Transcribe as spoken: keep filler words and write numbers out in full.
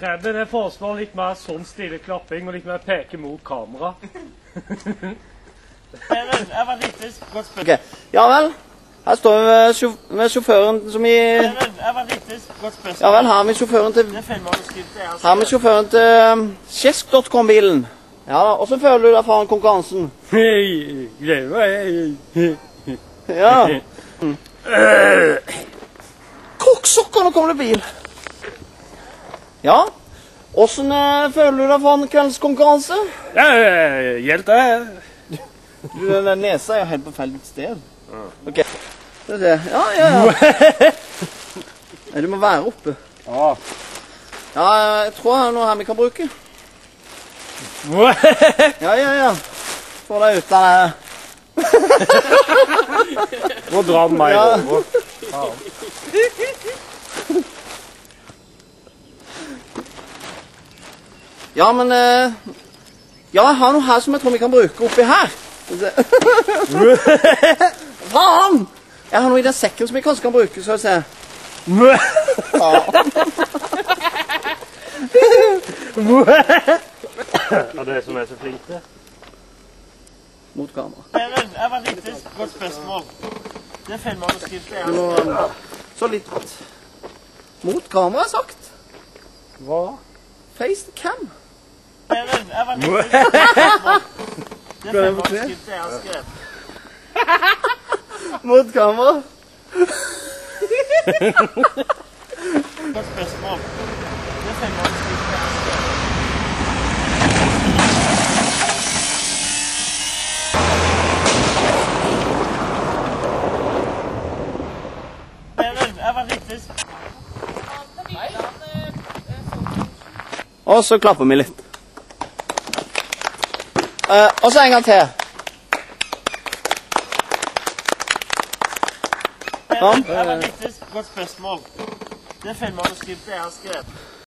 Preben, jeg foreslår litt mer sånn stille klapping og litt mer peke mot kamera. Preben, jeg var riktig godt spørsmål. Ok, ja vel. Her står vi med, sjåf med sjåføren som i... Preben, jeg var riktig godt spørsmål. Ja vel, her har vi sjåføren til... Det filmmanuskriptet er Her har vi sjåføren til um, Kjesk punktum com-bilen. Ja da, hvordan føler du deg foran konkurransen? Hei, gleder meg. Ja. Mm. Kokksokker, nå kommer det bil. Ja, hvordan uh, føler du deg foran kveldskonkurranse? Ja, helt det. Du, den nesa er jo helt på feil sted. Ok, skal vi se. Ja, ja, ja. Nei, du må være oppe. Ja. Ja, jeg tror det er noe her vi kan bruke. Ja, ja, ja. Få deg ut av det. Nå drar den meg Ja. over. Ja. Ja, men... eh, ja, jeg har noe her som jeg tror vi kan bruke oppi her. Faen! Jeg har noe i den sekken som vi kanskje kan bruke, skal vi se. Ja. Ja, det som er så flink det. Mot kamera. Preben, jeg var riktig godt spørsmål. Det filmmanuskriptet er Du må... um, Så litt... Mot kamera, sagt. Hva? Face the cam. Preben, jeg var riktig godt spørsmål. Det filmmanuskriptet er skrevet. Mot kamera. Godt spørsmål. Det filmmanuskriptet er skrevet. Preben, jeg var riktig. Og så klapper vi litt. Uh, og så en gang til. Preben, jeg var riktig godt spørsmål. Det filmmanuskriptet er skrevet.